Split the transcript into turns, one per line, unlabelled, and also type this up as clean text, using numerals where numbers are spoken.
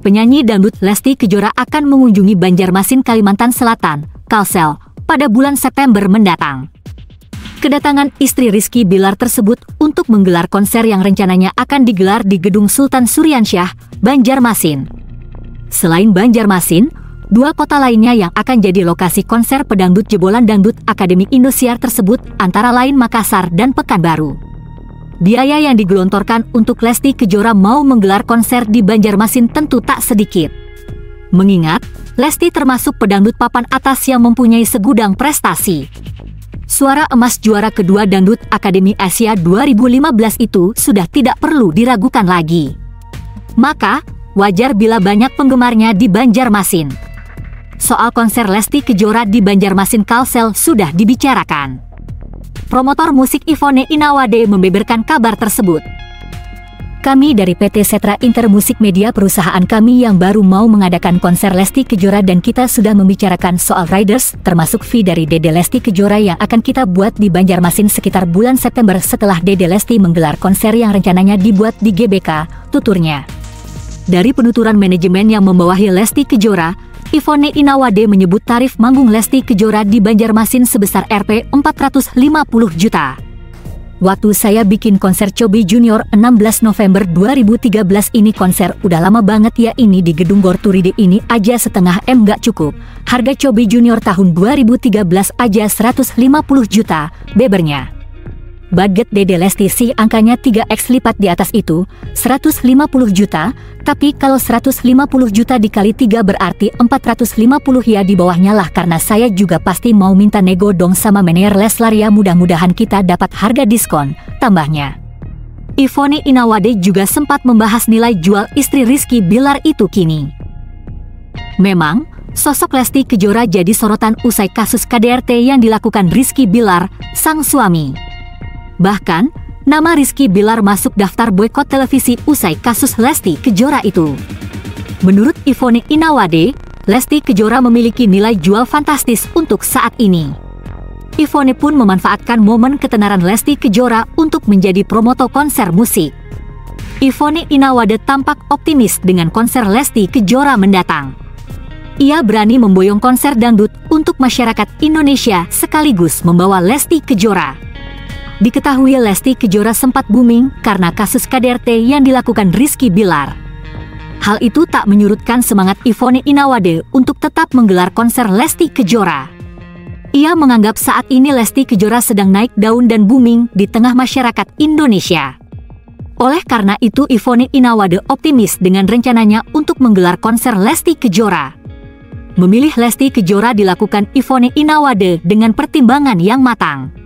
Penyanyi dangdut Lesti Kejora akan mengunjungi Banjarmasin, Kalimantan Selatan, Kalsel, pada bulan September mendatang. Kedatangan istri Rizky Bilar tersebut untuk menggelar konser yang rencananya akan digelar di Gedung Sultan Suryansyah, Banjarmasin. Selain Banjarmasin, dua kota lainnya yang akan jadi lokasi konser pedangdut jebolan dangdut Akademi Indosiar tersebut antara lain Makassar dan Pekanbaru. Biaya yang digelontorkan untuk Lesti Kejora mau menggelar konser di Banjarmasin tentu tak sedikit. Mengingat, Lesti termasuk pedangdut papan atas yang mempunyai segudang prestasi. Suara emas juara kedua Dangdut Akademi Asia 2015 itu sudah tidak perlu diragukan lagi. Maka, wajar bila banyak penggemarnya di Banjarmasin. Soal konser Lesti Kejora di Banjarmasin Kalsel sudah dibicarakan. Promotor musik Ivone Inawade membeberkan kabar tersebut. Kami dari PT Setra Intermusik Media, perusahaan kami yang baru mau mengadakan konser Lesti Kejora, dan kita sudah membicarakan soal riders, termasuk fee dari Dede Lesti Kejora yang akan kita buat di Banjarmasin sekitar bulan September setelah Dede Lesti menggelar konser yang rencananya dibuat di GBK, tuturnya. Dari penuturan manajemen yang membawahi Lesti Kejora, Ivone Inawade menyebut tarif manggung Lesti Kejora di Banjarmasin sebesar Rp 450 juta. Waktu saya bikin konser Cobi Junior 16 November 2013 ini, konser udah lama banget ya, ini di Gedung Gorturide ini aja setengah M gak cukup. Harga Cobi Junior tahun 2013 aja 150 juta, bebernya. Budget Dede Lesti sih angkanya 3x lipat di atas itu, 150 juta, tapi kalau 150 juta dikali 3 berarti 450 ya, di bawahnya lah, karena saya juga pasti mau minta nego dong sama manajer Leslar ya, mudah-mudahan kita dapat harga diskon, tambahnya. Ivone Inawade juga sempat membahas nilai jual istri Rizky Bilar itu kini. Memang, sosok Lesti Kejora jadi sorotan usai kasus KDRT yang dilakukan Rizky Bilar, sang suami. Bahkan, nama Rizky Bilar masuk daftar boikot televisi usai kasus Lesti Kejora itu. Menurut Ivone Inawade, Lesti Kejora memiliki nilai jual fantastis untuk saat ini. Ivone pun memanfaatkan momen ketenaran Lesti Kejora untuk menjadi promotor konser musik. Ivone Inawade tampak optimis dengan konser Lesti Kejora mendatang. Ia berani memboyong konser dangdut untuk masyarakat Indonesia sekaligus membawa Lesti Kejora. Diketahui Lesti Kejora sempat booming karena kasus KDRT yang dilakukan Rizky Bilar. Hal itu tak menyurutkan semangat Ivone Inawade untuk tetap menggelar konser Lesti Kejora. Ia menganggap saat ini Lesti Kejora sedang naik daun dan booming di tengah masyarakat Indonesia. Oleh karena itu, Ivone Inawade optimis dengan rencananya untuk menggelar konser Lesti Kejora. Memilih Lesti Kejora dilakukan Ivone Inawade dengan pertimbangan yang matang.